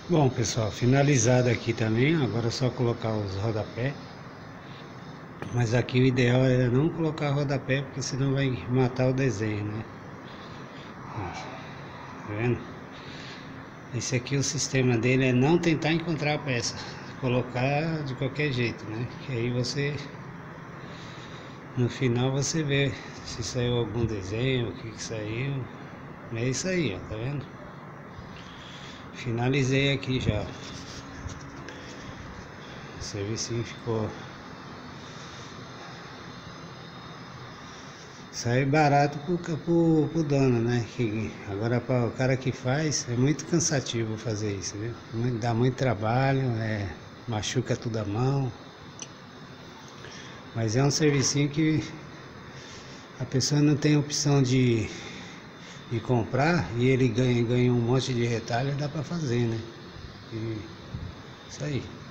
Bom, pessoal, finalizado aqui também. Agora é só colocar os rodapé. Mas aqui o ideal é não colocar rodapé, porque senão vai matar o desenho, né? Tá vendo? Esse aqui, o sistema dele é não tentar encontrar a peça, colocar de qualquer jeito, né? Que aí você, no final, você vê se saiu algum desenho, o que saiu. É isso aí, ó, tá vendo? Finalizei aqui já. O serviço ficou... Sai barato pro dono, né? Que agora para o cara que faz é muito cansativo fazer isso, viu? Dá muito trabalho, machuca tudo a mão. Mas é um servicinho que a pessoa não tem opção de comprar e ele ganha um monte de retalho, dá para fazer, né? E isso aí.